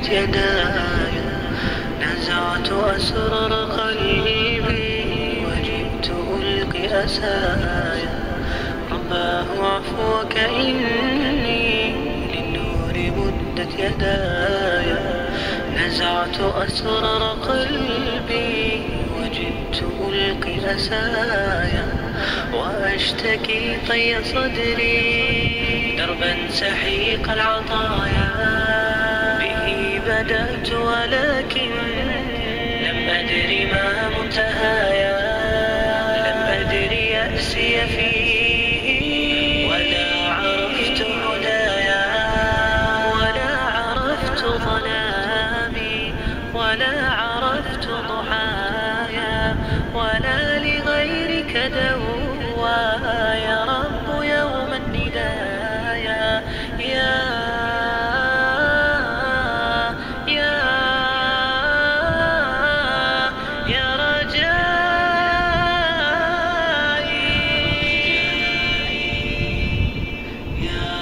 يداي، نزعت أسرار قلبي وجئت ألقي أساي. رباه عفوك إني للنور مدت يداي، نزعت أسرار قلبي وجئت ألقي أساي. وأشتكي طي صدري دربا سحيق العطايا، به بدأت ولكن لم أدري ما منتهايا، لم أدري يأسي فيه ولا عرفت هدايا، ولا عرفت ظلامي ولا عرفت ضحايا، ولا لغيرك دوايا رب يوم الندايا. يا رجائي، يا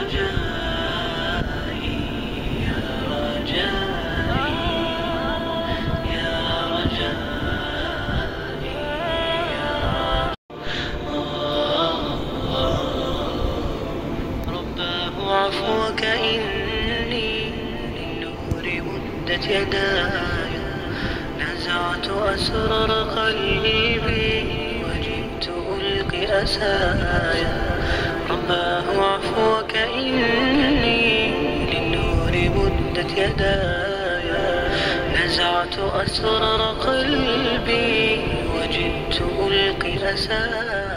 رجائي، يا رجائي، يا رجائي، رباه عفوك إني للنور مدت يداي، نزعت أسرار قلبي وجئت ألقي أساي. رباه عفوك إني للنور مدت يداي، نزعت أسرار قلبي وجئت ألقي أساي.